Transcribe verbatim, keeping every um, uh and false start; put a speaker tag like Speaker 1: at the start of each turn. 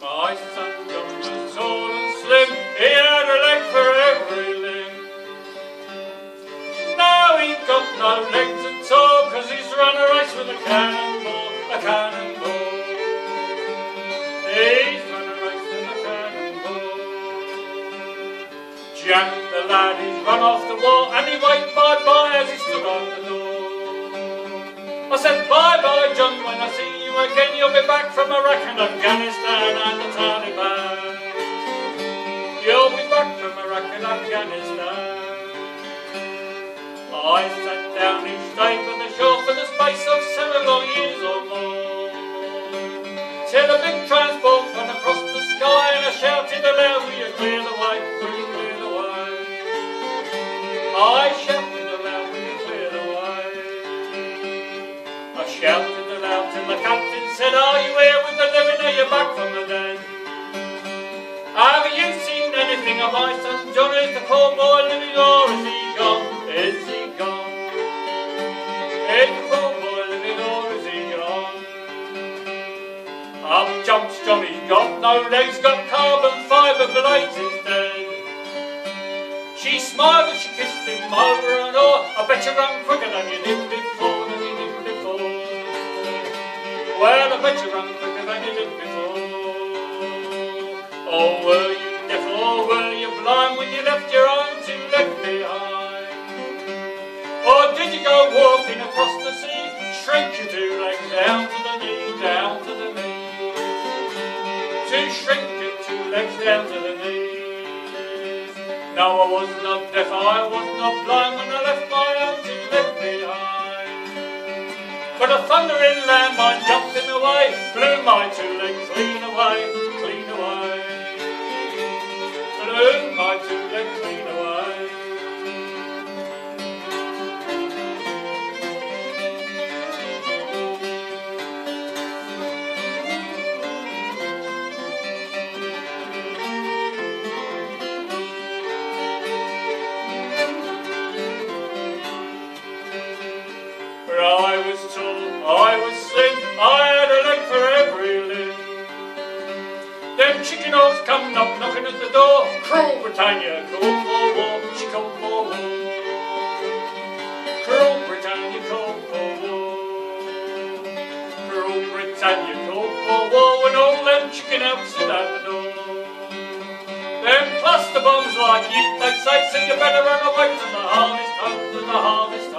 Speaker 1: My son John was tall and slim, he had a leg for every limb. Now he got no legs at all, cause he's run a race with a cannonball, a cannonball. He's run a race with a cannonball. Jack the lad, he's run off the wall, and he waved bye-bye as he stood on the door. I said, bye-bye, John, when I see you again, you'll be back from Iraq and Afghanistan and the Taliban. You'll be back from Iraq and Afghanistan. I sat down each day by the shore for the space of seven long years or more, till a big transport went across the sky, and I shouted aloud, will you clear the way, will you clear the way? I shouted aloud, will you clear the way? I shouted aloud till the captain said, are you here with the living, are you back from the dead? Have you seen anything of my son John? Is the poor boy living or is he gone? Is he gone? Is the poor boy living or is he gone? Up jumps Johnny, got no legs, got carbon fibre blades instead. She smiled as she kissed him over and o'er. I bet you run quicker than you did before, than you did before. Well, I bet you run quicker than you did before. Oh, were you deaf or were you blind when you left your own two legs behind? Or did you go walking across the sea, shrink your two legs down to the knee, down to the knee? To shrink your two legs down to the knees. No, I was not deaf, I was not blind when I left my own two legs behind. But a thundering landmine jumped in the way, blew my two legs clean away, clean away. Blew my two legs clean away. I was tall, I was slim, I had a leg for every limb. Them chicken hawks come knock knocking at the door. Cruel Britannia called for war, she called for war. Cruel Britannia called for war. Cruel Britannia called for war when all them chicken hawks stood at the door. Them cluster bombs like you, they say, so you better run away from the harvest home, from the harvest